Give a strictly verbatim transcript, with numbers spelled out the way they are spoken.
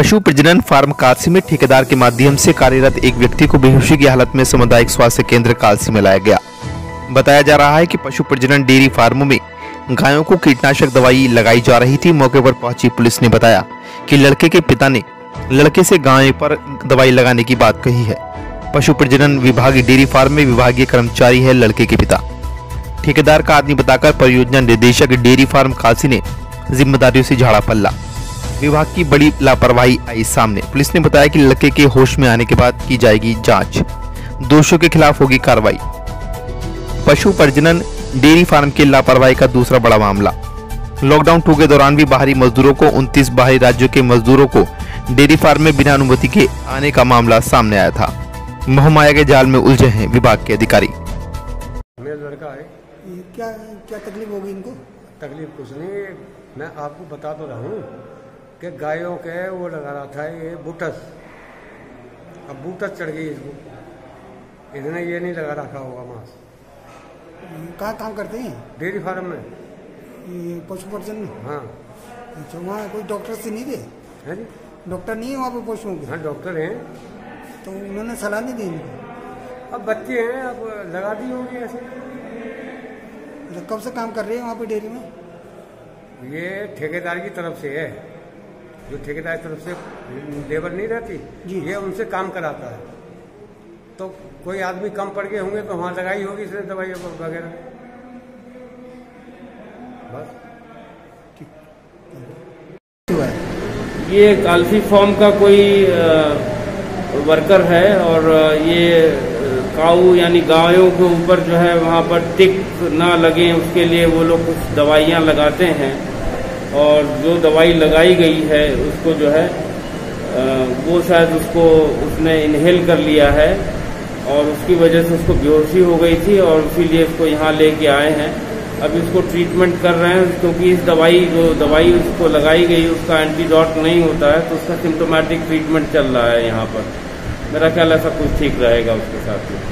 पशु प्रजनन फार्म कालसी में ठेकेदार के माध्यम से कार्यरत एक व्यक्ति को बेहोशी की हालत में सामुदायिक स्वास्थ्य केंद्र कालसी में लाया गया। बताया जा रहा है कि पशु प्रजनन डेयरी फार्मों में गायों को कीटनाशक दवाई लगाई जा रही थी। मौके पर पहुंची पुलिस ने बताया कि लड़के के पिता ने लड़के से गाय पर दवाई लगाने की बात कही है। पशु प्रजनन विभाग डेयरी फार्म में विभागीय कर्मचारी है लड़के के पिता। ठेकेदार का आदमी बताकर परियोजना निदेशक डेयरी फार्म कालसी ने जिम्मेदारियों से झाड़ा पल्ला। विभाग की बड़ी लापरवाही आई सामने। पुलिस ने बताया कि लड़के के होश में आने के बाद की जाएगी जांच, दोषियों के खिलाफ होगी कार्रवाई। पशु प्रजनन डेयरी फार्म की लापरवाही का दूसरा बड़ा मामला। लॉकडाउन टू के दौरान भी बाहरी मजदूरों को उनतीस बाहरी राज्यों के मजदूरों को डेयरी फार्म में बिना अनुमति के आने का मामला सामने आया था। मोहमाया के जाल में उलझे हैं विभाग के अधिकारी। मेरा लड़का है, क्या क्या तकलीफ होगी इनको? तकलीफ कुछ नहीं, मैं आपको बता तो रहा हूँ कि गायों के वो लगा रहा था ये बूटस। अब बूटस चढ़ गई इसको, इन्होंने ये नहीं लगा रखा होगा मांस। कहाँ काम करते हैं? डेयरी फार्म में, ये पशु प्रजनन में। हाँ। अच्छा, वहाँ कोई डॉक्टर से नहीं थे? है जी, डॉक्टर नहीं है वहाँ पे पशुओं के? हाँ डॉक्टर हैं। तो उन्होंने सलाह नहीं दी इनको? अब बच्चे हैं, अब लगा दी होगी ऐसे। तो कब से काम कर रहे हैं वहाँ पे डेयरी में? ये ठेकेदार की तरफ से है, जो ठेकेदार की तरफ से लेबर नहीं रहती जी, ये उनसे काम कराता है। तो कोई आदमी कम पड़ गए होंगे तो वहाँ लगाई होगी इसने दवाई वगैरह। बस ये कालसी फार्म का कोई वर्कर है और ये काऊ यानी गायों के ऊपर जो है वहाँ पर टिक ना लगे उसके लिए वो लोग कुछ दवाइयाँ लगाते हैं। और जो दवाई लगाई गई है उसको जो है वो शायद उसको उसने इनहेल कर लिया है और उसकी वजह से उसको बेहोशी हो गई थी और इसीलिए इसको यहाँ लेके आए हैं। अब इसको ट्रीटमेंट कर रहे हैं क्योंकि इस दवाई जो दवाई उसको लगाई गई उसका एंटीडोट नहीं होता है, तो उसका सिम्टोमेटिक ट्रीटमेंट चल रहा है यहाँ पर। मेरा ख्याल ऐसा कुछ ठीक रहेगा उसके साथ।